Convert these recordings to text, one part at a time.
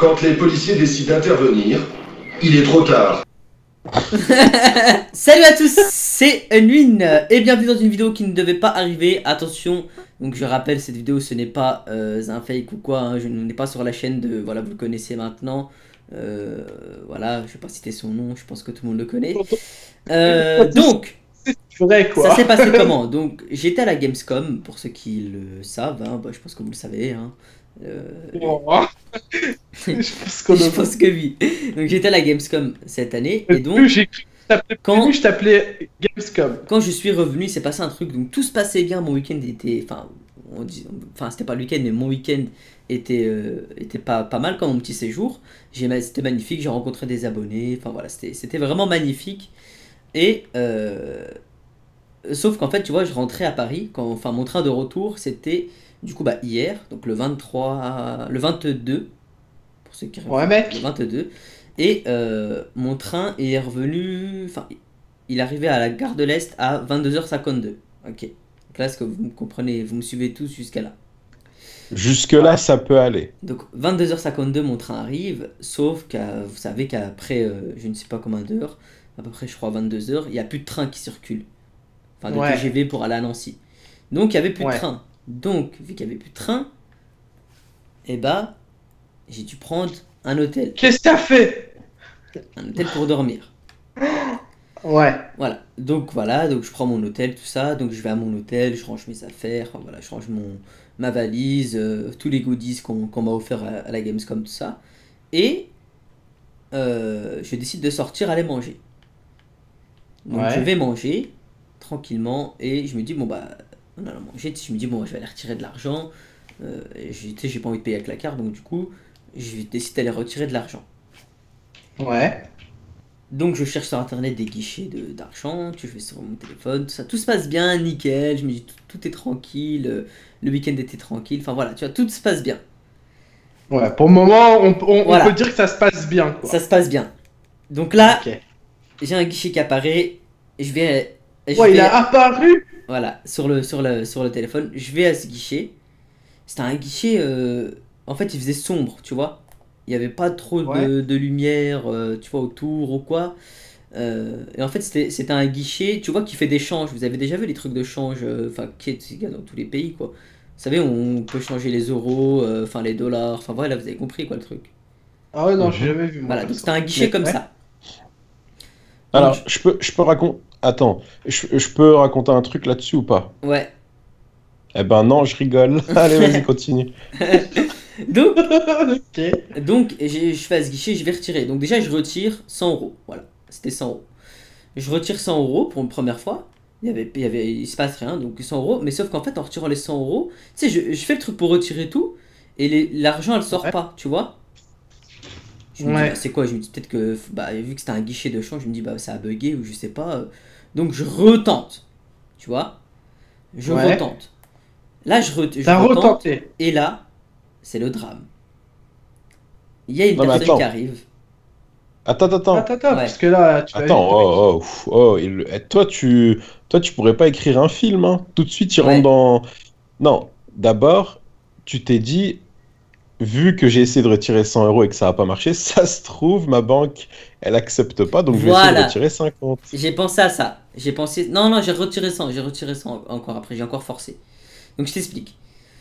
Quand les policiers décident d'intervenir, il est trop tard. Salut à tous, c'est Unwin et bienvenue dans une vidéo qui ne devait pas arriver. Attention, donc je rappelle, cette vidéo ce n'est pas un fake ou quoi, hein, je n'ai pas sur la chaîne de, voilà, vous le connaissez maintenant. Voilà, je vais pas citer son nom, je pense que tout le monde le connaît. Donc, vrai, quoi. ça s'est passé comment? Donc, j'étais à la Gamescom, pour ceux qui le savent, hein, bah, je pense que vous le savez. Hein. Je pense que oui. Donc j'étais à la Gamescom cette année et donc je t'appelais Gamescom. Quand je suis revenu, il s'est passé un truc. Donc tout se passait bien. Mon week-end était, c'était pas le week-end, mais mon week-end était pas mal comme mon petit séjour. C'était magnifique. J'ai rencontré des abonnés. Enfin voilà, c'était vraiment magnifique. Et sauf qu'en fait, tu vois, je rentrais à Paris. Enfin, mon train de retour, c'était du coup hier, donc le 22, pour ceux qui ouais, mec. le 22. Et mon train est revenu, enfin, il arrivait à la gare de l'Est à 22h52. Ok, donc là, est-ce que vous me comprenez, vous me suivez tous jusqu'à là? Jusque là, ça peut aller. Donc 22h52, mon train arrive, sauf que vous savez qu'après, je ne sais pas combien d'heures, à peu près, je crois 22h, il n'y a plus de train qui circule. Enfin, de TGV pour aller à Nancy. Donc il n'y avait plus de train. Donc, vu qu'il n'y avait plus de train, eh bah, j'ai dû prendre un hôtel. Qu'est-ce que t'as fait? Un hôtel pour dormir. Ouais. Voilà, donc je prends mon hôtel, tout ça. Donc je vais à mon hôtel, je range mes affaires, enfin, voilà, je range ma valise, tous les goodies qu'on m'a offert à la Gamescom, tout ça. Et je décide de sortir, aller manger. Donc je vais manger tranquillement et je me dis, bon bah, on a mangé, je me dis, bon, je vais aller retirer de l'argent. J'ai pas envie de payer avec la carte, donc du coup, je décide d'aller retirer de l'argent. Ouais. Donc je cherche sur internet des guichets d'argent, je vais sur mon téléphone, tout ça, tout se passe bien, nickel, je me dis tout est tranquille, le week-end était tranquille, enfin voilà, tu vois, tout se passe bien. Ouais, pour le moment, on peut dire que ça se passe bien, quoi. Ça se passe bien. Donc là, j'ai un guichet qui apparaît, il a apparu. Voilà, sur le téléphone, je vais à ce guichet. C'était un guichet, en fait, il faisait sombre, tu vois. Il n'y avait pas trop de lumière, tu vois, autour ou quoi. Et en fait, c'était un guichet, tu vois, qui fait des changes. Vous avez déjà vu les trucs de change, enfin, qui est dans tous les pays, quoi. Vous savez, on peut changer les euros, enfin, les dollars, enfin, voilà, vous avez compris, quoi, le truc. Ah ouais, non, j'ai jamais vu, moi. Voilà, donc c'était un guichet comme ça. Alors, je peux raconter... Attends, je peux raconter un truc là-dessus ou pas? Ouais. Eh ben non, je rigole. Allez, vas-y, continue. Donc, donc je fais à ce guichet, je vais retirer. Donc déjà, je retire 100 euros. Voilà, c'était 100 euros. Je retire 100 euros pour une première fois. Il se passe rien, donc 100 euros. Mais sauf qu'en fait, en retirant les 100 euros, tu sais, je fais le truc pour retirer tout. Et l'argent, elle sort pas, tu vois. Je me dis, bah, c'est quoi? Je me dis peut-être que, bah, vu que c'était un guichet de change, je me dis, bah, ça a bugué ou je sais pas. Donc je retente, tu vois. Je retente. Là, je retente. Et là, c'est le drame. Il y a une personne qui arrive. Attends, parce que là, tu toi, tu pourrais pas écrire un film, hein. Tout de suite, tu rentres dans... Non, d'abord, tu t'es dit, vu que j'ai essayé de retirer 100 euros et que ça n'a pas marché, ça se trouve, ma banque, elle accepte pas, donc je vais essayer de retirer 50. J'ai pensé à ça. J'ai pensé... Non, j'ai retiré 100, encore après, j'ai encore forcé. Donc je t'explique.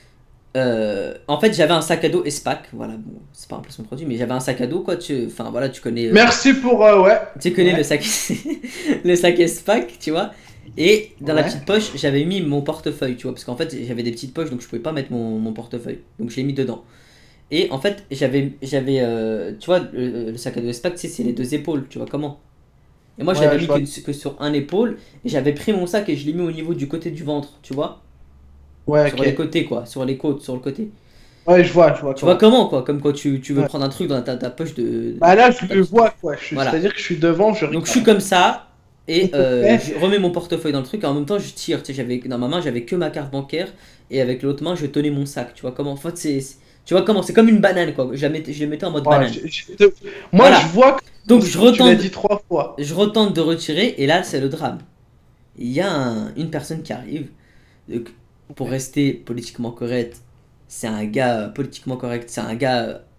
En fait, j'avais un sac à dos Espac, voilà, bon, c'est pas un placement de produit, mais j'avais un sac à dos, quoi, enfin voilà, tu connais... Merci pour, Tu connais le sac... le sac Espac, tu vois, et dans la petite poche, j'avais mis mon portefeuille, tu vois, parce qu'en fait, j'avais des petites poches, donc je pouvais pas mettre mon portefeuille, donc je l'ai mis dedans. Et en fait, j'avais tu vois, le sac à dos Espac, tu sais, c'est les deux épaules, tu vois comment. Et moi, je l'avais mis que sur un épaule, et j'avais pris mon sac et je l'ai mis au niveau du côté du ventre, tu vois. Sur les côtés, quoi, sur les côtes, sur le côté. Ouais, je vois. Tu vois comment, quoi, comme quand tu veux prendre un truc dans ta poche de... Bah là, je le vois, quoi. C'est-à-dire que je suis devant, Donc je suis comme ça, et je remets mon portefeuille dans le truc, et en même temps, je tire. Tu sais, dans ma main, j'avais que ma carte bancaire, et avec l'autre main, je tenais mon sac. Tu vois comment, en fait, tu vois comment, c'est comme une banane, quoi. Je le mettais en mode banane. Moi, je vois que... Donc je retente... Tu l'as dit 3 fois. Je retente de retirer, et là, c'est le drame. Il y a une personne qui arrive... Pour rester politiquement correct, c'est un gars politiquement correct, c'est un gars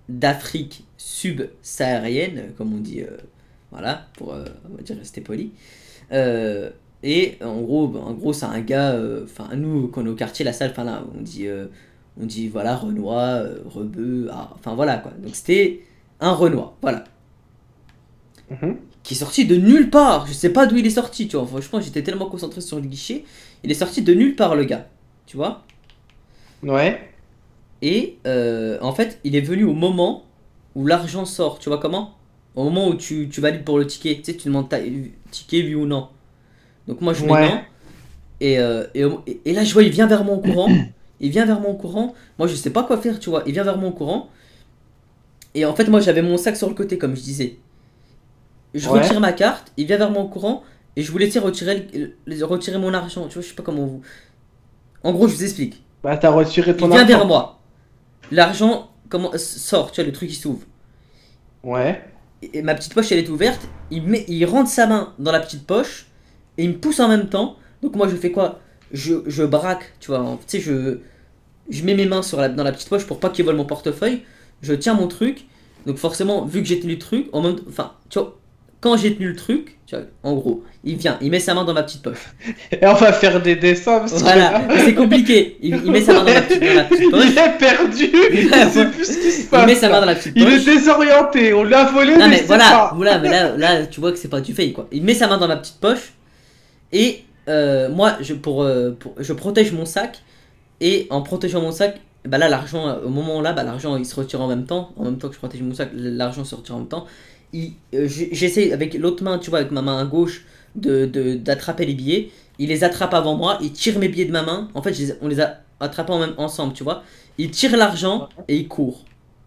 d'Afrique subsaharienne, comme on dit, voilà, pour on va dire rester poli. Et en gros c'est un gars, enfin nous quand on est au quartier, la salle, enfin là on dit voilà Renoir, Rebeu, enfin voilà quoi. Donc c'était un Renoir, voilà. Qui est sorti de nulle part. Je sais pas d'où il est sorti, tu vois. Franchement, j'étais tellement concentré sur le guichet. Il est sorti de nulle part, le gars. Tu vois. Ouais. Et en fait, il est venu au moment où l'argent sort. Tu vois comment? Au moment où tu valides pour le ticket. Tu sais, tu demandes ta ticket, oui ou non. Donc moi, je mets non. Et là, je vois, il vient vers moi en courant. Il vient vers moi en courant. Moi, je sais pas quoi faire, tu vois. Il vient vers moi en courant. Et en fait, moi, j'avais mon sac sur le côté, comme je disais. Je retire ma carte, il vient vers moi en courant, et je voulais retirer mon argent, tu vois, je sais pas comment vous... En gros, je vous explique. Bah, t'as retiré ton argent. Il vient argent. vers moi. L'argent sort, tu vois, le truc il s'ouvre. Ouais. Et ma petite poche, elle est ouverte, il rentre sa main dans la petite poche, et il me pousse en même temps. Donc moi, je fais quoi? Je braque, tu vois, tu sais, je mets mes mains dans la petite poche pour pas qu'il vole mon portefeuille. Je tiens mon truc, donc forcément, vu que j'ai tenu le truc, enfin, tu vois... Quand j'ai tenu le truc, tu vois, en gros, il met sa main dans ma petite poche. Et on va faire des dessins. Voilà, c'est compliqué. Il met sa main dans la petite poche. Il est perdu. Il sait plus ce qui se passe. Il met sa main dans la petite poche. Il est désorienté. On l'a volé. Non mais voilà, mais là, tu vois que c'est pas du fake quoi. Il met sa main dans ma petite poche et moi, je protège mon sac, et en protégeant mon sac, bah là l'argent, au moment là, bah l'argent il se retire en même temps que je protège mon sac, l'argent se retire en même temps. J'essaie avec l'autre main, tu vois, avec ma main à gauche, d'attraper les billets. Il les attrape avant moi, il tire mes billets de ma main. En fait, on les a attrapés ensemble, tu vois. Il tire l'argent et il court.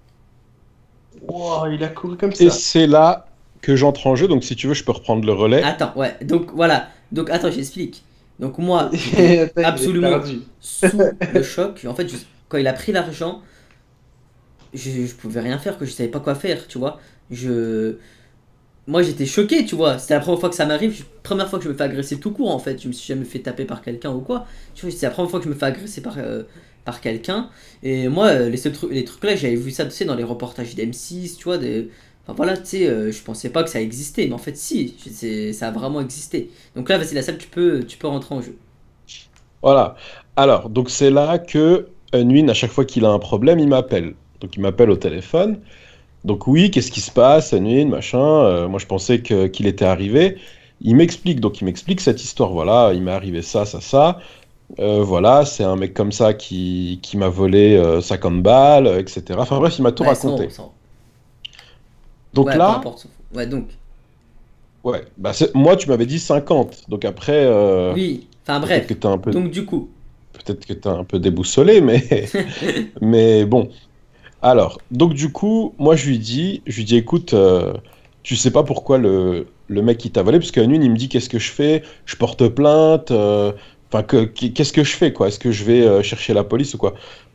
Wow, il a couru comme ça. Et c'est là que j'entre en jeu, donc si tu veux, je peux reprendre le relais. Attends, ouais, donc voilà. Donc attends, j'explique. Donc moi, absolument sous le choc. En fait, quand il a pris l'argent, je pouvais rien faire, que je savais pas quoi faire, tu vois. Moi j'étais choqué, tu vois. C'était la première fois que ça m'arrive, première fois que je me fais agresser tout court en fait. Je me suis jamais fait taper par quelqu'un ou quoi. Tu vois, c'est la première fois que je me fais agresser par quelqu'un. Et moi, les trucs là, j'avais vu ça, tu sais, dans les reportages d'M6, tu vois. Enfin voilà, tu sais, je pensais pas que ça existait, mais en fait si, ça a vraiment existé. Donc là, vas-y, la salle, tu peux rentrer en jeu. Voilà. Alors, donc c'est là que Unwin, à chaque fois qu'il a un problème, il m'appelle. Donc il m'appelle au téléphone. Donc oui, qu'est-ce qui se passe, Unwin, machin. Moi, je pensais qu'il était arrivé. Il m'explique cette histoire. Voilà, il m'est arrivé ça, ça, ça. Voilà, c'est un mec comme ça qui m'a volé 50 balles, etc. Enfin bref, il m'a tout raconté. Donc ouais, là... Ouais, donc... Ouais, bah moi, tu m'avais dit 50. Donc après... Oui, enfin bref. Donc du coup... Peut-être que t'es un peu déboussolé, mais... mais bon... Alors, donc du coup, moi je lui dis écoute, tu sais pas pourquoi le mec qui t'a volé, parce qu'à une il me dit qu'est-ce que je fais, je porte plainte, enfin qu'est-ce que je fais quoi, est-ce que je vais chercher la police ou quoi?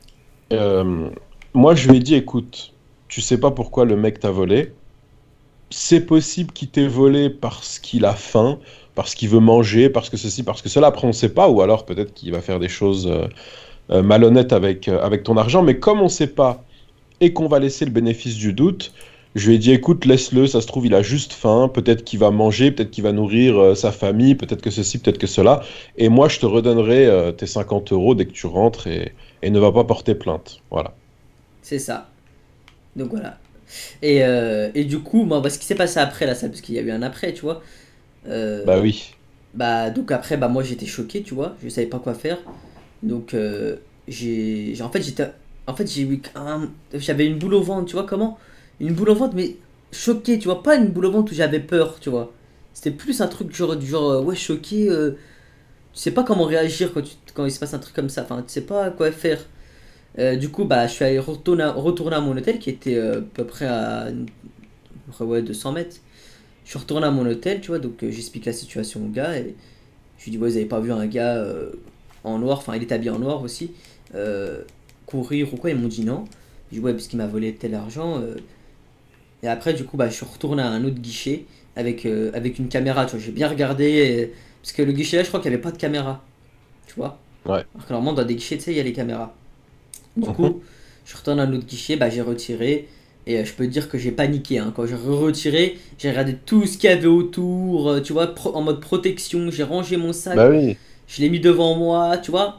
Moi je lui ai dit écoute, tu sais pas pourquoi le mec t'a volé, c'est possible qu'il t'ait volé parce qu'il a faim, parce qu'il veut manger, parce que ceci, parce que cela, après on sait pas, ou alors peut-être qu'il va faire des choses malhonnêtes avec ton argent, mais comme on sait pas, et qu'on va laisser le bénéfice du doute, je lui ai dit écoute, laisse-le, ça se trouve il a juste faim, peut-être qu'il va manger, peut-être qu'il va nourrir sa famille, peut-être que ceci, peut-être que cela, et moi je te redonnerai tes 50 € dès que tu rentres, et ne va pas porter plainte. Voilà. C'est ça. Donc voilà. Et du coup, moi, ce qui s'est passé après la salle, parce qu'il y a eu un après, tu vois. Bah oui. Bah donc après, bah moi j'étais choqué, tu vois, je savais pas quoi faire. Donc en fait, j'avais une boule au ventre, tu vois comment? Une boule au ventre, mais choqué, tu vois, pas une boule au ventre où j'avais peur, tu vois. C'était plus un truc du genre ouais, choqué, tu sais pas comment réagir quand il se passe un truc comme ça, enfin, tu sais pas quoi faire. Du coup, bah, je suis allé retourner à mon hôtel qui était à peu près à ouais, 200 mètres. Je suis retourné à mon hôtel, tu vois, donc j'explique la situation au gars et je lui dis, ouais, vous avez pas vu un gars en noir, enfin, il est habillé en noir aussi, courir ou quoi? Ils m'ont dit non. Je dis, ouais, parce qu'il m'a volé tel argent. Et après, du coup, bah, je suis retourné à un autre guichet avec une caméra, tu vois, j'ai bien regardé, parce que le guichet là, je crois qu'il n'y avait pas de caméra, tu vois. Ouais. Alors que normalement, dans des guichets, tu sais, il y a les caméras. Du coup, je retourne à un autre guichet, bah, j'ai retiré. Et je peux te dire que j'ai paniqué, hein. Quand j'ai retiré, j'ai regardé tout ce qu'il y avait autour, tu vois, en mode protection, j'ai rangé mon sac, Bah oui. je l'ai mis devant moi, tu vois,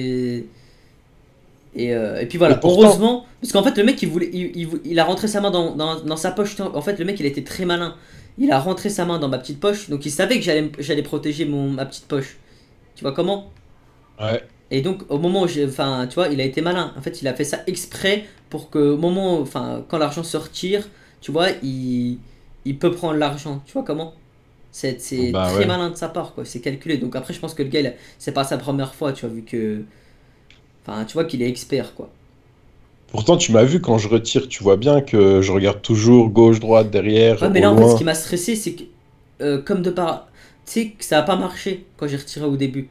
et puis voilà, Et pourtant, heureusement, parce qu'en fait le mec il a rentré sa main dans sa poche, en fait le mec il a été très malin, il a rentré sa main dans ma petite poche, donc il savait que j'allais protéger ma petite poche, tu vois comment? ouais. Et donc au moment où enfin tu vois, il a été malin, en fait il a fait ça exprès pour que au moment, enfin quand l'argent se retire, tu vois, il peut prendre l'argent, tu vois comment? C'est Bah très ouais. malin de sa part, quoi, c'est calculé, donc après je pense que le gars, c'est pas sa première fois, tu vois, vu que, enfin tu vois qu'il est expert, quoi. Pourtant, tu m'as vu quand je retire, tu vois bien que je regarde toujours gauche, droite, Ouais, derrière, mais au là, en fait, ce qui loin. m'a stressé, c'est que, comme de par. Tu sais, que ça a pas marché quand j'ai retiré au début.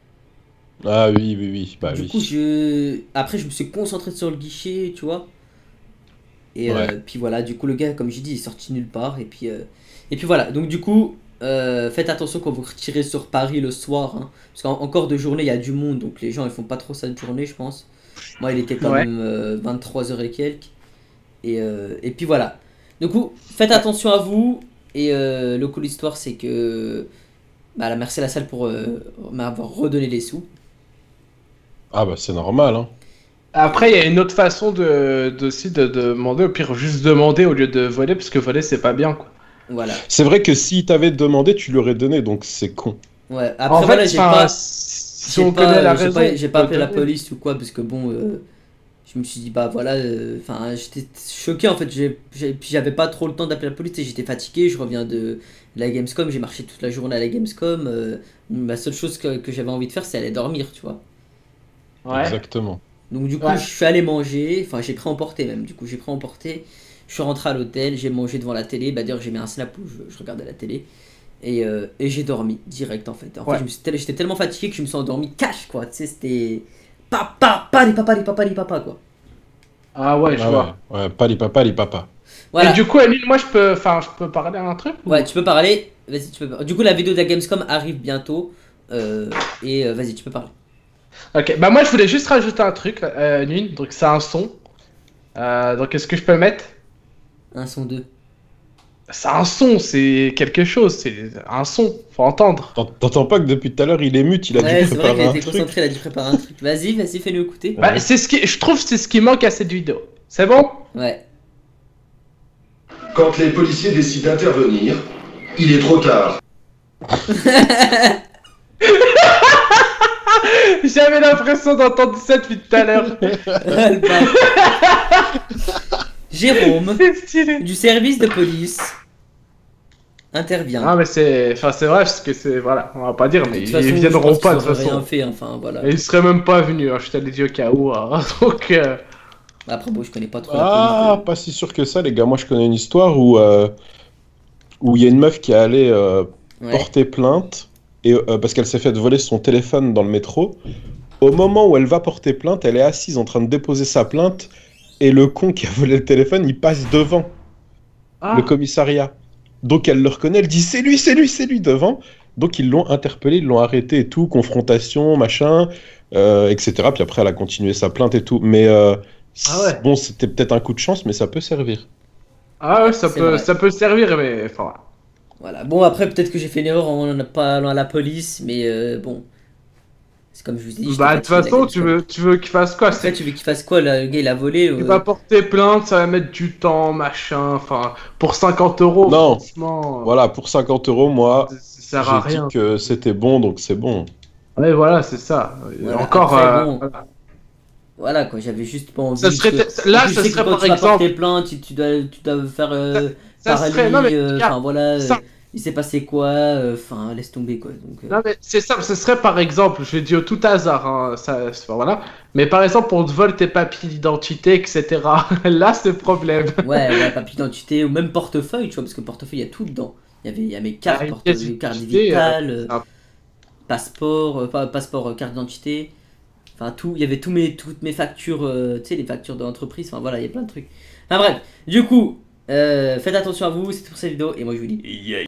Ah oui, oui, oui, Donc, bah du coup, oui. après, je me suis concentré sur le guichet, tu vois. Et Ouais. puis voilà, du coup, le gars, comme j'ai dit, il est sorti nulle part. Et puis voilà. Donc, du coup, faites attention quand vous retirez sur Paris le soir, hein. Parce qu'encore de journée, il y a du monde. Donc, les gens, ils font pas trop ça de journée, je pense. Moi, il était quand Ouais. même 23 h et quelques. Et puis voilà. Du coup, faites Ouais. attention à vous. Et le coup de l'histoire, c'est que bah, la merci à la salle pour m'avoir redonné les sous. Ah bah c'est normal, hein. Après, il y a une autre façon aussi de demander, au pire, juste demander au lieu de voler, parce que voler, c'est pas bien, quoi. Voilà. C'est vrai que s'il t'avait demandé, tu l'aurais donné, donc c'est con. Ouais. En Après, fait, voilà, enfin, si on connaît la raison, j'ai on pas peut appelé la donner. police ou quoi, parce que bon, je me suis dit, bah voilà, enfin, j'étais choqué en fait. Puis j'avais pas trop le temps d'appeler la police, et j'étais fatigué. Je reviens de la Gamescom, j'ai marché toute la journée à la Gamescom. La seule chose que j'avais envie de faire, c'est aller dormir, tu vois. Ouais. Exactement. Donc du coup, Ouais. je suis allé manger, enfin j'ai pris emporter même, du coup j'ai pris emporter, je suis rentré à l'hôtel, j'ai mangé devant la télé, bah d'ailleurs j'ai mis un snap où je regardais la télé, et j'ai dormi direct en fait. En fait Ouais. j'étais tellement fatigué que je me suis endormi cash quoi, tu sais c'était papa, les papas quoi. Ah ouais, je Ah ouais, vois. ouais, pali papa, li papa. Et Voilà, du coup, Emile, moi, je peux parler à un truc ou... ouais tu peux parler, vas-y tu peux. Du coup la vidéo de la Gamescom arrive bientôt, vas-y tu peux parler. Ok, bah moi, je voulais juste rajouter un truc, Nune, donc c'est un son. Donc, est-ce que je peux le mettre? Un son 2. C'est un son, c'est quelque chose, c'est un son, faut entendre. T'entends pas que depuis tout à l'heure il est mute, il a dû Ouais c'est vrai qu'il préparer a un été truc. concentré, il a dû préparer un truc. Vas-y fais-le écouter. Bah, Ouais. c'est ce qui, je trouve, c'est ce qui manque à cette vidéo. C'est bon? Ouais. Quand les policiers décident d'intervenir, il est trop tard. J'avais l'impression d'entendre ça depuis tout à l'heure. Le Jérôme, C'est stylé. du service de police, intervient. Ah mais enfin c'est vrai parce que c'est voilà, on va pas dire De mais toute ils façon, je viendront pense pas qu'ils de toute auraient rien façon. fait, enfin voilà. Et ils seraient même pas venus, hein, je t'avais dit au cas où. Hein. Donc Après, bon, je connais pas trop la Ah, police. pas si sûr que ça, les gars. Moi, je connais une histoire où il y a une meuf qui est allée Ouais. porter plainte parce qu'elle s'est fait voler son téléphone dans le métro. Au moment où elle va porter plainte, elle est assise en train de déposer sa plainte et le con qui a volé le téléphone, il passe devant le ah commissariat. Donc elle le reconnaît, elle dit c'est lui devant. Donc ils l'ont interpellé, ils l'ont arrêté et tout, confrontation, machin, etc. Puis après elle a continué sa plainte et tout. Mais ah ouais. bon, c'était peut-être un coup de chance, mais ça peut servir. Ah ouais, C'est vrai. ça peut servir mais enfin voilà. Voilà. Bon, après, peut-être que j'ai fait une erreur en pas allant à la police, mais bon. C'est comme je vous ai dit, j'étais Bah de toute fatigué de la façon, tu Gamescom. veux qu'il fasse quoi? Après, C'est tu veux qu'il fasse quoi là? Le gars, il a volé. il va porter plainte, ça va mettre du temps, machin, enfin pour 50 euros, Non, franchement, voilà, pour 50 euros, ça moi, sert j'ai à dit rien. que c'était bon, donc c'est bon. Ouais, voilà, c'est ça. Voilà. Encore, Après, bon. voilà. Voilà quoi, j'avais juste pas envie. Ça Parce serait, que, en là, plus, je ça sais que serait quand par tu vas porter exemple, plainte, tu dois faire ça serait, non mais paralysie, regarde, enfin voilà, ça, il s'est passé quoi, enfin laisse tomber quoi. Donc, non mais c'est ça, ce serait par exemple, je vais dire au tout hasard, hein, enfin, voilà, mais par exemple on te vole tes papiers d'identité, etc. Là c'est le problème. ouais, papier d'identité ou même portefeuille, tu vois, parce que portefeuille, il y a tout dedans. Il y a mes cartes, Une pièce carte d'identité, vitale, c'est un- passeport, pas passeport, carte d'identité, enfin tout, il y avait toutes mes factures, tu sais, les factures de l'entreprise, enfin voilà, il y a plein de trucs. Enfin bref, du coup, faites attention à vous, c'est tout pour cette vidéo, et moi je vous dis.